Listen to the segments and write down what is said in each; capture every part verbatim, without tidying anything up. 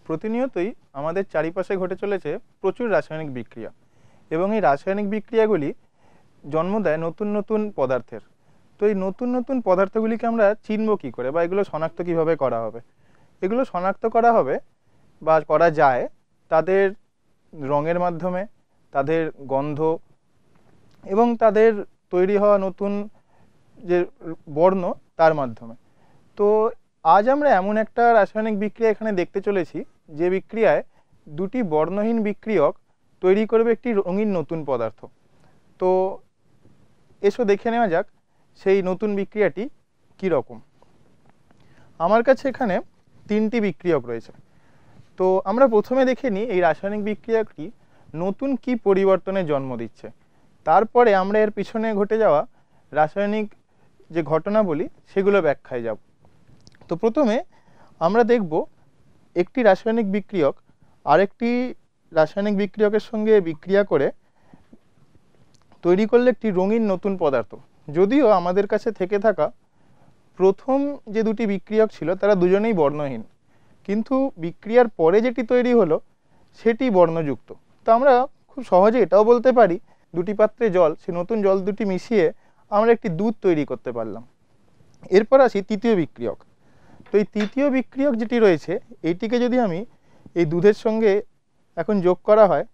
প্রতিনিয়তই আমাদের চারিপাশে ঘটে চলেছে প্রচুর রাসায়নিক বিক্রিয়া এবং এই রাসায়নিক বিক্রিয়াগুলি জন্ম দেয় নতুন নতুন পদার্থের। তো এই নতুন নতুন পদার্থগুলিকে আমরা চিনব কী করে, বা এগুলো শনাক্ত কীভাবে করা হবে? এগুলো শনাক্ত করা হবে বা করা যায় তাদের রঙের মাধ্যমে, তাদের গন্ধ এবং তাদের তৈরি হওয়া নতুন যে বর্ণ তার মাধ্যমে। তো আজ আমরা এমন একটা রাসায়নিক বিক্রিয়া এখানে দেখতে চলেছি যে বিক্রিয়ায় দুটি বর্ণহীন বিক্রিয়ক তৈরি করবে একটি রঙিন নতুন পদার্থ। তো এসো দেখে নেওয়া যাক সেই নতুন বিক্রিয়াটি কী রকম। আমার কাছে এখানে তিনটি বিক্রিয়ক রয়েছে। তো আমরা প্রথমে দেখে নিই এই রাসায়নিক বিক্রিয়াটি নতুন কি পরিবর্তনের জন্ম দিচ্ছে, তারপরে আমরা এর পিছনে ঘটে যাওয়া রাসায়নিক যে ঘটনাবলী সেগুলো ব্যাখ্যায় যাব। তো প্রথমে আমরা দেখব একটি রাসায়নিক বিক্রিয়ক আরেকটি রাসায়নিক বিক্রিয়কের সঙ্গে বিক্রিয়া করে তৈরি করলে একটি রঙিন নতুন পদার্থ। যদিও আমাদের কাছে থেকে থাকা প্রথম যে দুটি বিক্রিয়ক ছিল তারা দুজনেই বর্ণহীন, কিন্তু বিক্রিয়ার পরে যেটি তৈরি হলো সেটি বর্ণযুক্ত। তো আমরা খুব সহজে এটাও বলতে পারি দুটি পাত্রে জল, সে নতুন জল দুটি মিশিয়ে আমরা একটি দুধ তৈরি করতে পারলাম। এরপর আসি তৃতীয় বিক্রিয়ক। তো এই তৃতীয় বিক্রিয়ক যেটি রয়েছে এইটিকে যদি আমি এই দুধের সঙ্গে এখন যোগ করা হয়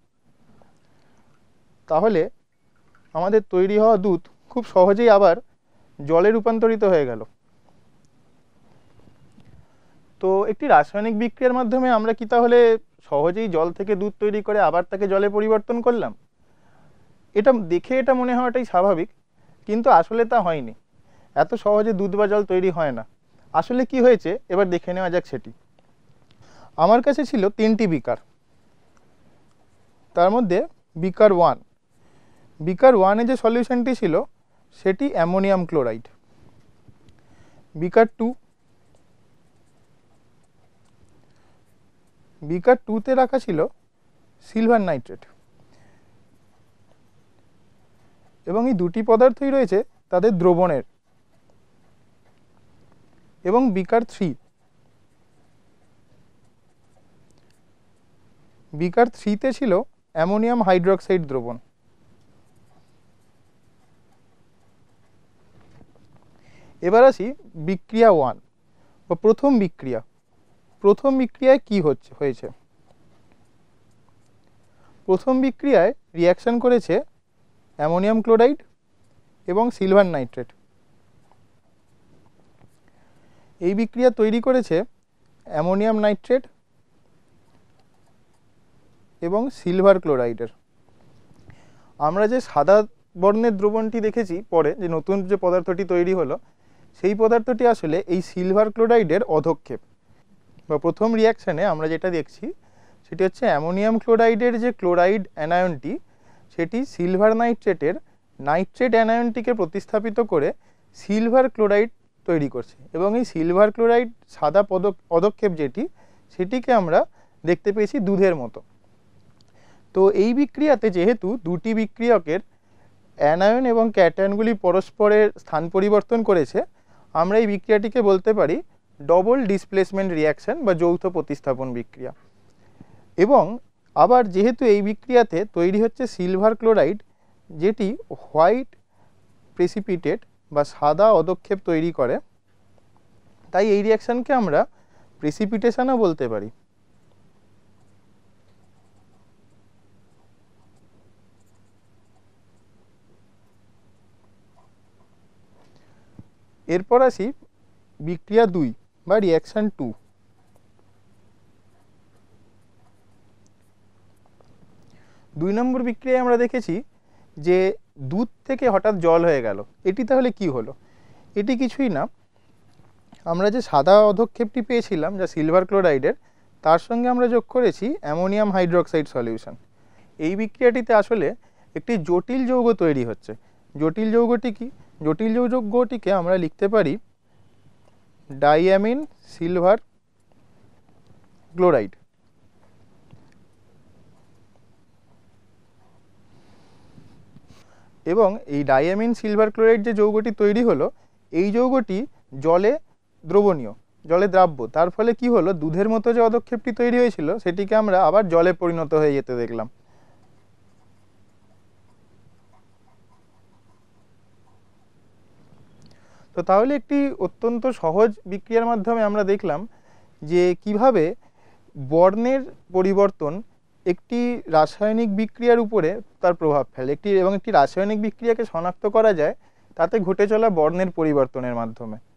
তাহলে আমাদের তৈরি হওয়া দুধ খুব সহজেই আবার জলে রূপান্তরিত হয়ে গেল। তো একটি রাসায়নিক বিক্রিয়ার মাধ্যমে আমরা কি তাহলে সহজেই জল থেকে দুধ তৈরি করে আবার তাকে জলে পরিবর্তন করলাম? এটা দেখে এটা মনে হওয়াটাই স্বাভাবিক, কিন্তু আসলে তা হয়নি। এত সহজে দুধ বা জল তৈরি হয় না। আসলে কি হয়েছে এবার দেখে নেওয়া যাক সেটি। আমার কাছে ছিল তিনটি বিকার, তার মধ্যে বিকার ওয়ান বিকার ওয়ানে যে সলিউশনটি ছিল সেটি ammonium chloride. Beaker two beaker টুতে রাখা ছিল সিলভার নাইট্রেট, এবং এই দুটি পদার্থই রয়েছে তাদের দ্রবণের। এবং বিকার থ্রি বিকার থ্রিতে ছিল অ্যামোনিয়াম হাইড্রোক্সাইড দ্রবণ। এবার আসি বিক্রিয়া ওয়ান বা প্রথম বিক্রিয়া। প্রথম বিক্রিয়ায় কি হচ্ছে হয়েছে প্রথম বিক্রিয়ায় রিয়াকশন করেছে অ্যামোনিয়াম ক্লোরাইড এবং সিলভার নাইট্রেট। এই বিক্রিয়া তৈরি করেছে অ্যামোনিয়াম নাইট্রেট এবং সিলভার ক্লোরাইডের। আমরা যে সাদা বর্ণের দ্রবণটি দেখেছি পরে, যে নতুন যে পদার্থটি তৈরি হলো, সেই পদার্থটি আসলে এই সিলভার ক্লোরাইডের অধক্ষেপ। বা প্রথম রিয়াকশানে আমরা যেটা দেখছি সেটি হচ্ছে অ্যামোনিয়াম ক্লোরাইডের যে ক্লোরাইড অ্যানায়নটি সেটি সিলভার নাইট্রেটের নাইট্রেট অ্যানায়নটিকে প্রতিস্থাপিত করে সিলভার ক্লোরাইড তৈরি করছে, এবং এই সিলভার ক্লোরাইড সাদা পদক্ষেপ যেটি সেটিকে আমরা দেখতে পেয়েছি দুধের মতো। তো এই বিক্রিয়াতে যেহেতু দুটি বিক্রিয়কের অ্যানায়ন এবং ক্যাটায়নগুলি পরস্পরের স্থান পরিবর্তন করেছে, আমরা এই বিক্রিয়াটিকে বলতে পারি ডবল ডিসপ্লেসমেন্ট রিয়াকশন বা যৌথ প্রতিস্থাপন বিক্রিয়া। এবং আবার যেহেতু এই বিক্রিয়াতে তৈরি হচ্ছে সিলভার ক্লোরাইড যেটি হোয়াইট প্রেসিপিটেট বা সাদা অধক্ষেপ তৈরি করে, তাই এই রিয়াকশনকে আমরা প্রেসিপিটেশনও বলতে পারি। এরপর আসি বিক্রিয়া দুই বা রিয়াকশন টু। দুই নম্বর বিক্রিয়ায় আমরা দেখেছি যে দুধ থেকে হঠাৎ জল হয়ে গেল। এটি তাহলে কি হলো? এটি কিছুই না, আমরা যে সাদা অধক্ষেপটি পেয়েছিলাম যা সিলভার ক্লোরাইডের, তার সঙ্গে আমরা যোগ করেছি অ্যামোনিয়াম হাইড্রোক্সাইড সলিউশন। এই বিক্রিয়াটিতে আসলে একটি জটিল যৌগ তৈরি হচ্ছে। জটিল যৌগটি কি? জটিল যৌগটিকে আমরা লিখতে পারি ডাইঅ্যামিন সিলভার ক্লোরাইড। এবং এই ডাইঅ্যামিন সিলভার ক্লোরাইড যে যৌগটি তৈরি হলো, এই যৌগটি জলে দ্রবণীয়, জলে দ্রাব্য, তার ফলে কি হলো, দুধের মতো যে পদক্ষেপটি তৈরি হয়েছিল সেটিকে আমরা আবার জলে পরিণত হয়ে যেতে দেখলাম। তো তাহলে একটি অত্যন্ত সহজ বিক্রিয়ার মাধ্যমে আমরা দেখলাম যে কিভাবে বর্ণের পরিবর্তন একটি রাসায়নিক বিক্রিয়ার উপরে তার প্রভাব ফেলে, একটি এবং একটি রাসায়নিক বিক্রিয়াকে শনাক্ত করা যায় তাতে ঘটে চলা বর্ণের পরিবর্তনের মাধ্যমে।